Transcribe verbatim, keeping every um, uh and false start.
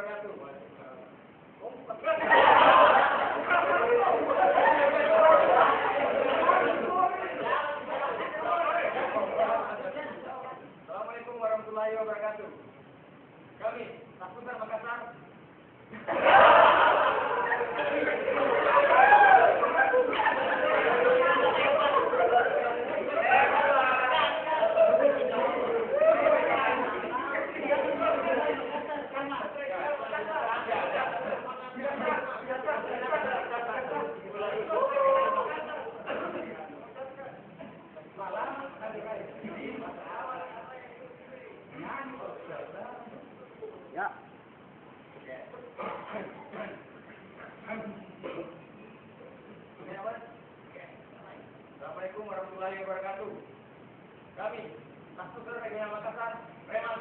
wabarakatuh. Assalamualaikum warahmatullahi wabarakatuh. Kami, Sakutan Makassar. Ya. Assalamualaikum warahmatullahi wabarakatuh. Kami, Sakutan Regional Makassar, Rema